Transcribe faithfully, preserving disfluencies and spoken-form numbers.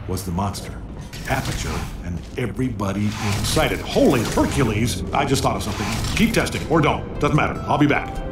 was the monster. Aperture and everybody inside it. Holy Hercules! I just thought of something. Keep testing, or don't. Doesn't matter. I'll be back.